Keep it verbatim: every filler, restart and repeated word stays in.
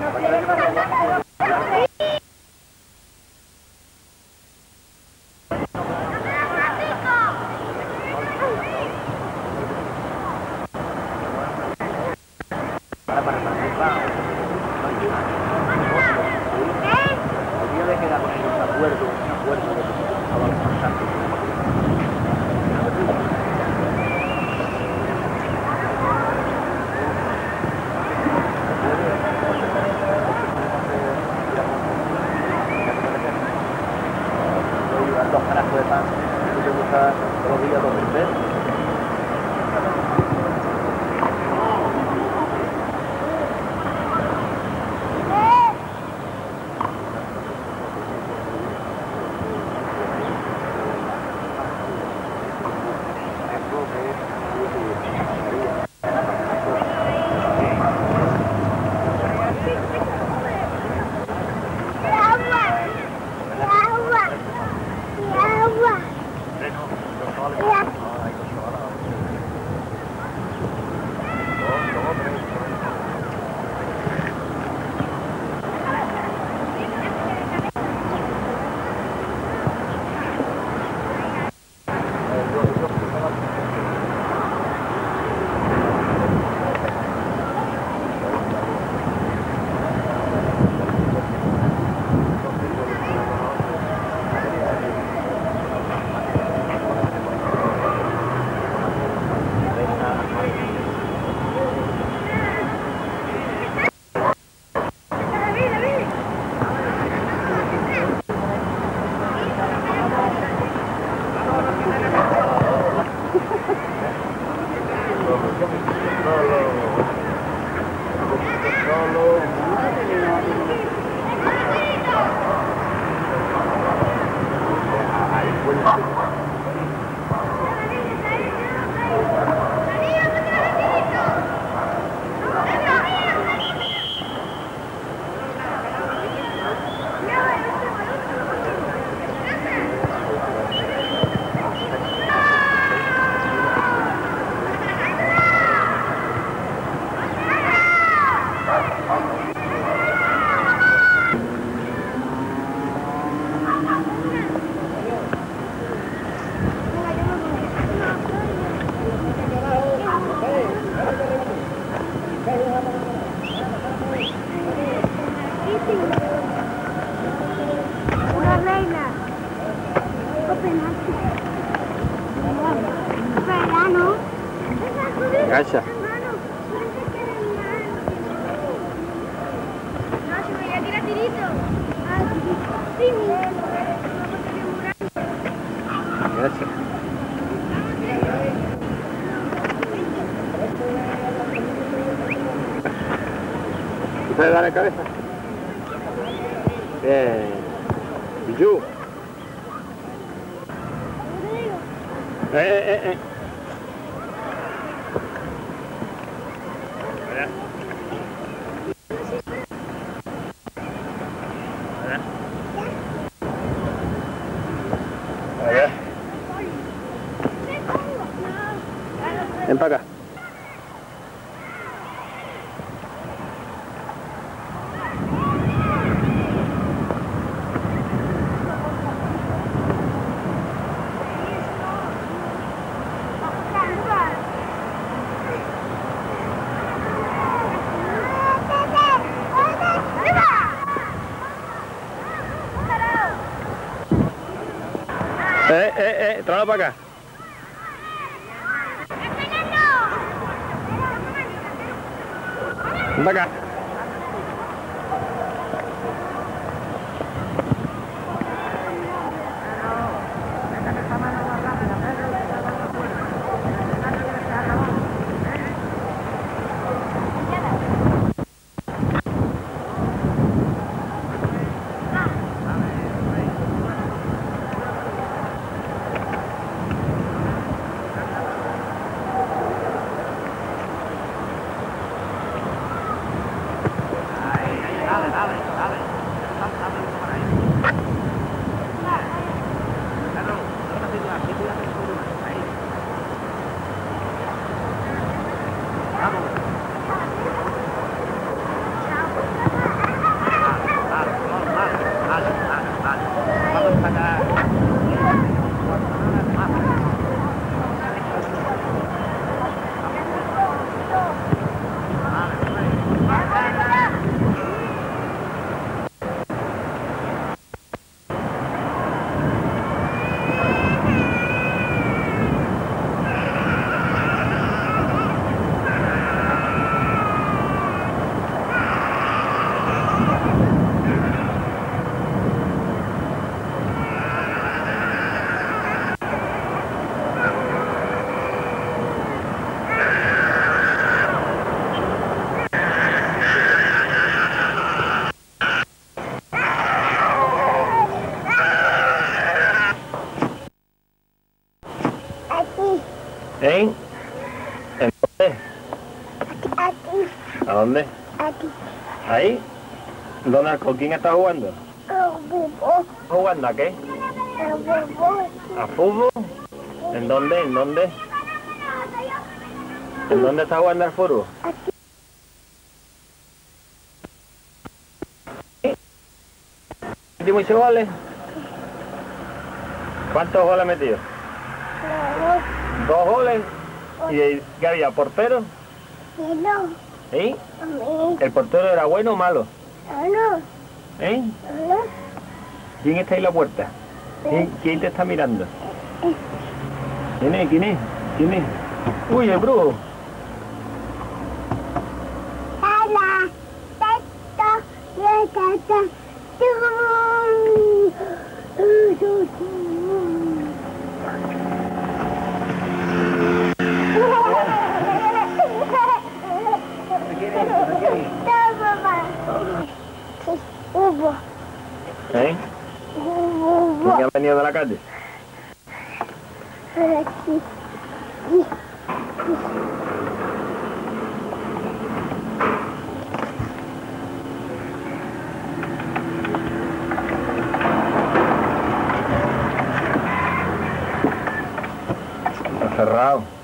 Gacha. Gracias. ¿Usted le da la cabeza? Bien. Bijú. Eh, eh, eh. Ven para acá. Eh, eh, eh, tráelo para acá. Ven para acá. ¿Eh? ¿En dónde? Aquí, ¿A dónde? aquí. ¿Ahí? ¿Dónde, ¿Con quién estás jugando? El bobo, ¿Jugando a qué? el bobo. ¿A fútbol? ¿En dónde? ¿En dónde? ¿En dónde estás jugando al fútbol? Aquí. ¿Metió muchos goles? ¿Cuántos goles metió? No, ¿Dos goles? ¿Y qué había? ¿Portero? no, ¿Eh? a mí, ¿El portero era bueno o malo? no, ¿Eh? no, ¿Quién está ahí en la puerta? ¿Quién, quién te está mirando? ¿Quién es? ¿Quién es? ¿Quién es? ¡Uy, el brujo! Hola, tata, ya tata, Hubo, ¿Eh? hubo, ¿Quién ha venido de la calle? aquí, Está cerrado.